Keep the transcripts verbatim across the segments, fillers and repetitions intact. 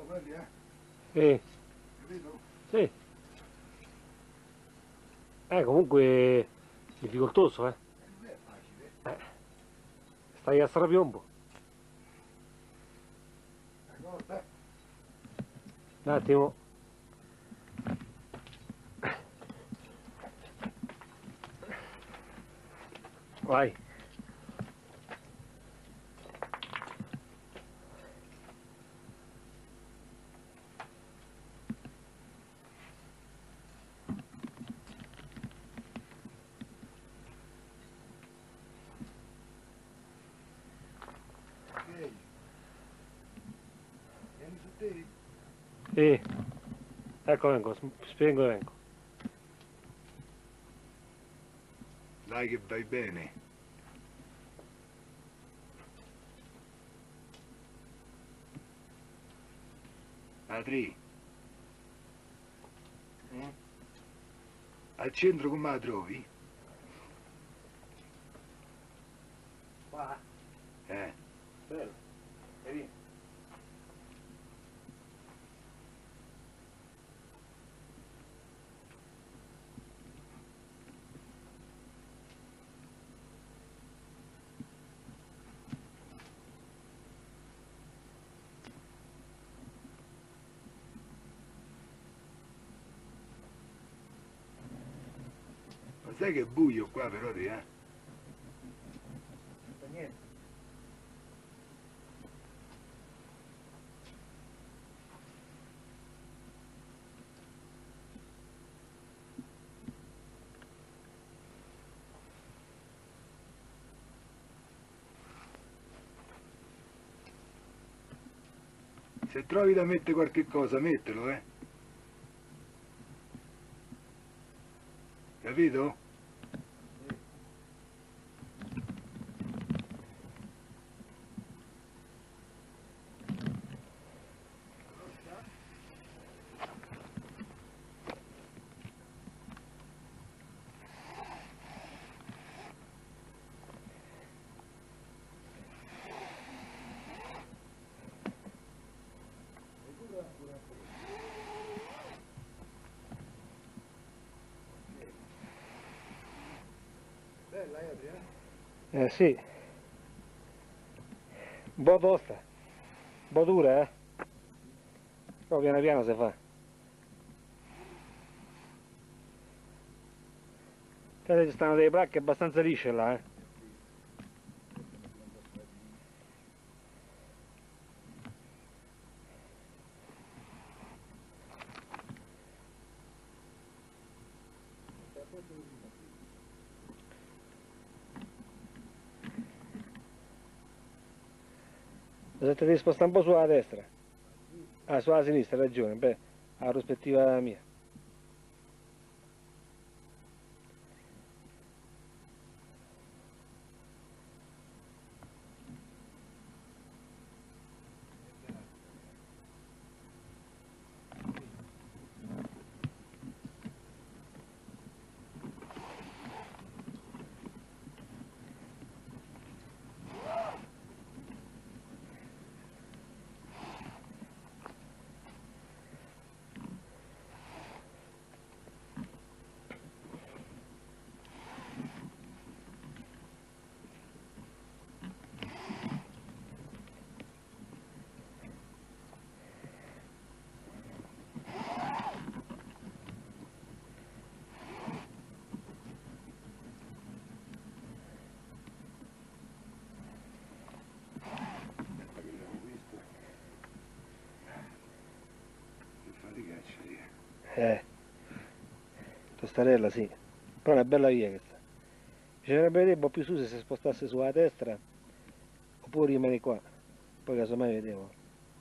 quelli, eh? Sì, Capito? sì. Eh, comunque difficoltoso, eh. E non è facile. Eh, stai a strapiombo. D'accordo? Un attimo. Vai. Ok. Vieni su te. Sì. Ecco vengo, spiego e vengo. Dai che vai bene. Adri. Mm? Al centro come la trovi? Qua. Eh. Bello. Vedi? Ma sai che è buio qua però, Adri, eh? Non fa niente. Se trovi da mettere qualche cosa, mettelo, eh? Capito? Bella, eh, Adri, eh? Eh sì. Un po' tosta. Un po' dura, eh. Però piano piano si fa. Vedete, ci stanno delle placche abbastanza lisce là, eh. Se ti devi spostare un po' sulla destra. Ah, sulla sinistra, hai ragione. Beh, alla prospettiva mia. Che faticaccia, lì. Eh, tostarella sì. Però è una bella via questa. Bisognerebbe vedere un po' più su se si spostasse sulla destra oppure rimane qua. Poi casomai vedevo.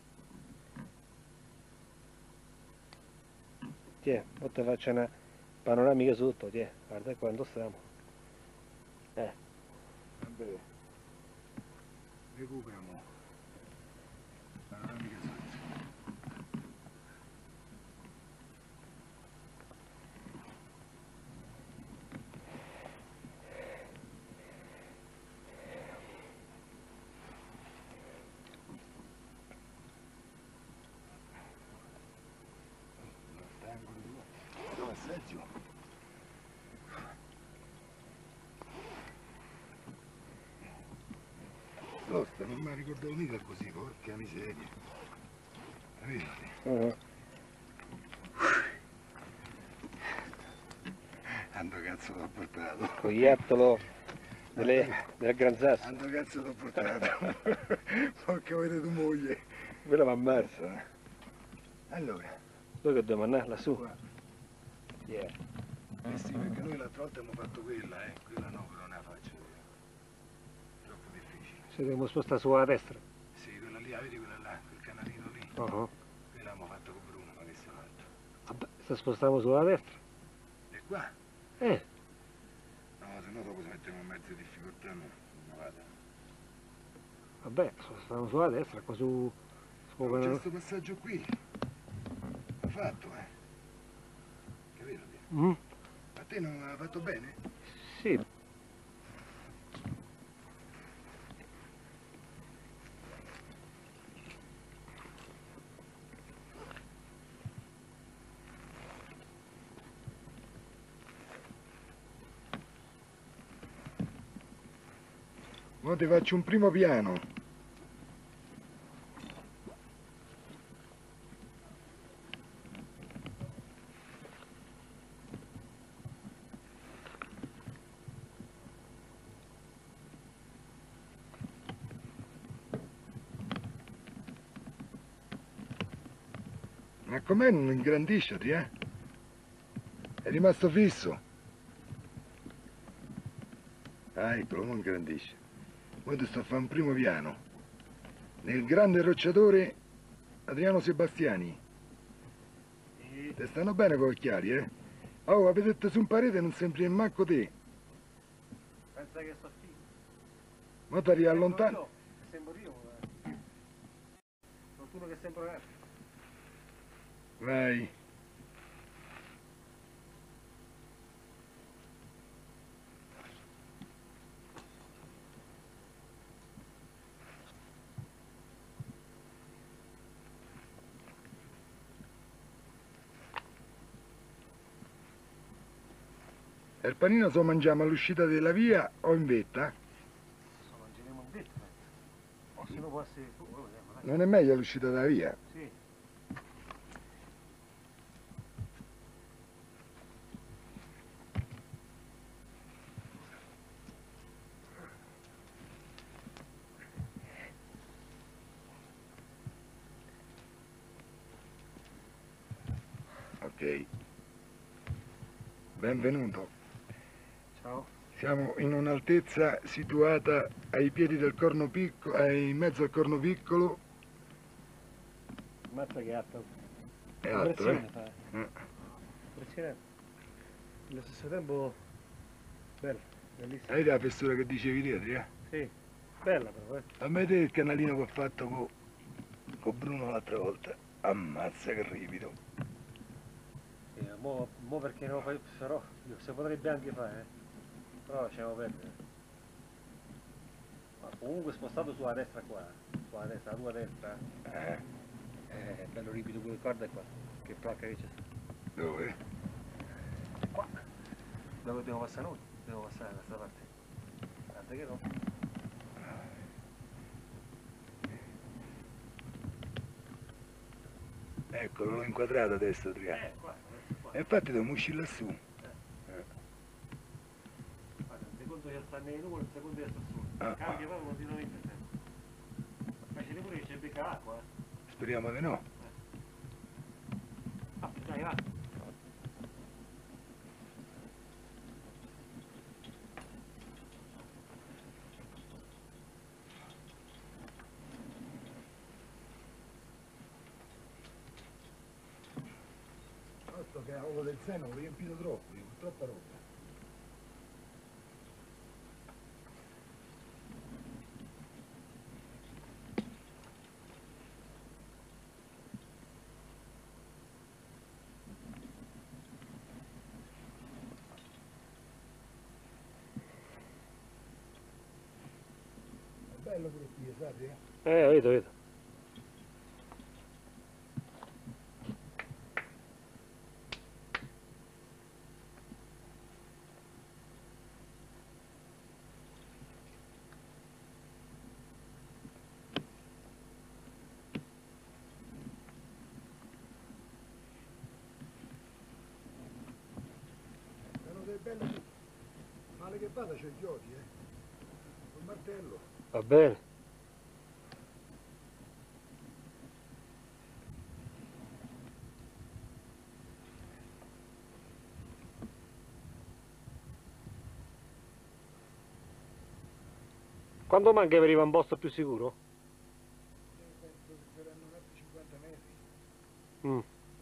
Tiè, poi ti faccio una panoramica sotto, tiè, guarda quanto stiamo. Eh, Vabbè. Recuperiamo. Panoramica sotto. tosta, non mi ricordavo mica così, porca miseria. Vedi? Uh-huh. Tanto cazzo l'ho portato. Coiattolo delle, del Gran Sasso. Tanto cazzo l'ho portato. Porca avete tu moglie. Quella va ammazza. Allora, Dove che dobbiamo andare? Lassù? qua. Yeah. Eh sì, perché noi l'altra volta abbiamo fatto quella, eh. Quella no, però non la faccio io. Troppo difficile. Ci dobbiamo spostare sulla destra. Sì, quella lì, la vedi quella là, quel canalino lì. Uh-huh. Quella abbiamo fatto con Bruno, ma che si è fatto? Vabbè, se spostiamo sulla destra. E qua? Eh, No, se no dopo ci mettiamo in mezzo di difficoltà, no. Non vada. vabbè, spostiamo sulla destra, qua su... su Oh, c'è canale- questo passaggio qui. L'ha fatto, eh. Capito? Mm? A te non l'ha fatto bene? Sì. Ora ti faccio un primo piano. Ma com'è non ingrandisciti, eh? È rimasto fisso. Ah, eccolo, non ingrandisce. Ora ti sto a fare un primo piano. Nel grande rocciatore Adriano Sebastiani. Te stanno bene con gli occhiali, eh? Oh, vedete su un parete non sembri manco te. Pensa che sto figo. Ma ti riallontani. Sembro io, eh. Qualcuno che sembra eh. Vai. E il panino se lo mangiamo all'uscita della via o in vetta? Lo mangeremo in vetta. O se no può essere... Oh, vediamo, dai. Non è meglio all'uscita della via? Sì. Ok. Benvenuto. Ciao. Siamo in un'altezza situata ai piedi del Corno Piccolo, eh, in mezzo al Corno Piccolo. Mazza che atto. È alto, eh? Fa. Eh. Impressionante. Allo stesso tempo... Bella, bellissima. Vedi la fessura che dicevi dietro, eh? Sì. Bella però, eh. A me vedete il canalino che ho fatto con, con Bruno l'altra volta. Ammazza che ripido. Sì, mo, mo perché non lo fai... Però, se potrebbe anche fare, eh. Però lasciamo perdere. Ma comunque spostato sulla destra qua, sulla destra, la tua destra, Eh? eh, è bello ripido quel guarda qua, che placca che c'è. Dove? Qua, dove dobbiamo passare noi? Dobbiamo passare da questa parte. Guarda che no. Eccolo, l'ho inquadrato adesso, Adriano. Eh, qua, adesso qua. E infatti dobbiamo uscire lassù. Guarda, un secondo che sta nelle nuvole, un secondo che sta su. Ah, Cambia proprio continuamente sempre. Facete pure che c'è becca l'acqua, eh. Speriamo di no. Ah, dai, va. Posto che avevo del seno, ho riempito troppo, io, troppa roba. È bello pure qui, sai? Eh? Eh, vedo, vedo. che vada c'è il chiodi, eh. Col martello. Va bene. Quando manca per arrivare a un posto più sicuro? Io penso che saranno un altri cinquanta metri. Mm.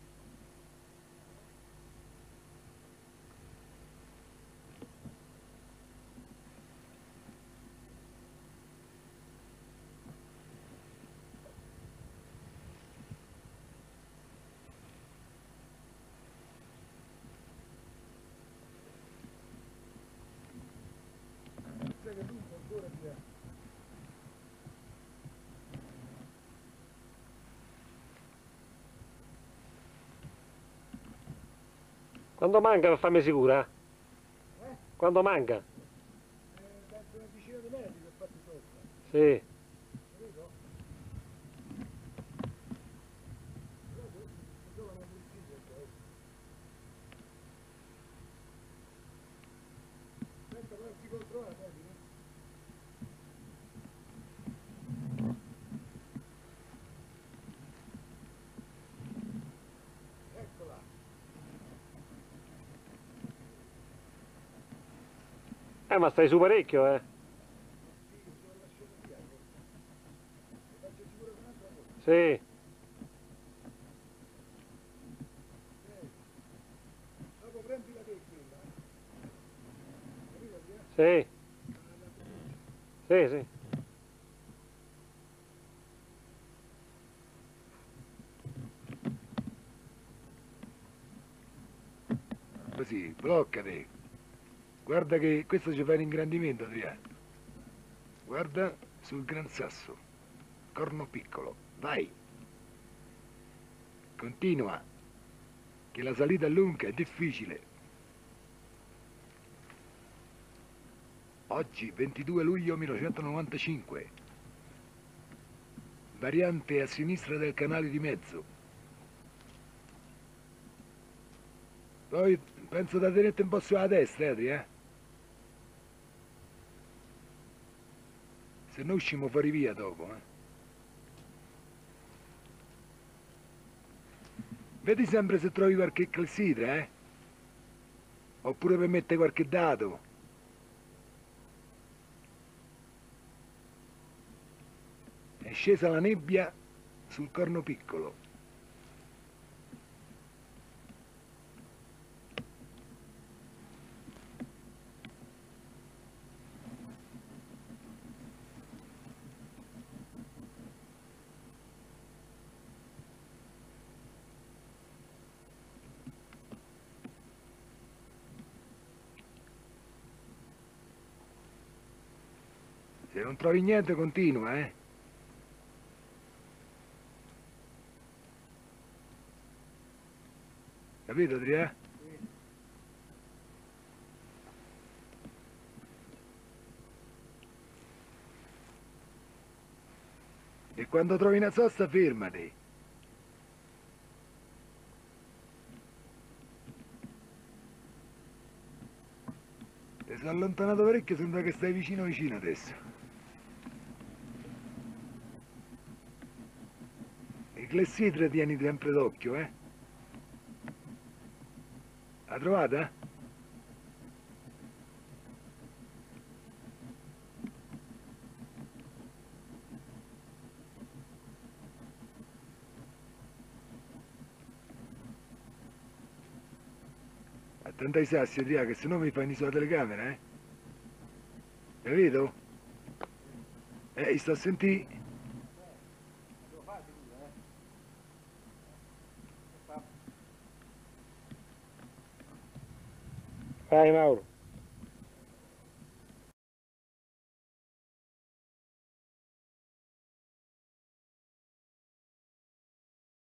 Sai che lungo ancora via. Quando manca per farmi sicura? Eh? Quando manca? Eh, penso una decina di metri per farti sopra. Sì. Capito? Però questo si trova una polizia, ok? Aspetta, però si controlla, vedi? Eccola. Eh, ma stai su parecchio, eh? Sì, te lo lascio via. Ti faccio sicuro che un'altra cosa. Sì. Ok. Dopo prendi la te quella, eh? Capito, via? Sì. La fiducia. Sì, sì. Così, bloccati. Guarda che questo ci fa un ingrandimento, Adriano. Guarda sul gran sasso. Corno piccolo. Vai. Continua. Che la salita è lunga, è difficile. Oggi, ventidue luglio millenovecentonovantacinque. Variante a sinistra del canale di mezzo. Poi penso da tenere un po' sulla destra, Adri, eh? Se no uscimo fuori via dopo, eh? Vedi sempre se trovi qualche clessidra, eh? Oppure per mettere qualche dato. È scesa la nebbia sul corno piccolo. Se non trovi niente continua, eh? Capito, Adrià? Sì. E quando trovi una sosta fermati. Ti sei allontanato parecchio, sembra che stai vicino vicino adesso. I clessidre tieni sempre d'occhio, eh? La trovata? Attenta ai sassi, Adrià, che se no mi fai in sulla telecamera, eh? Capito? Eh, sto a sentire. Vai Mauro.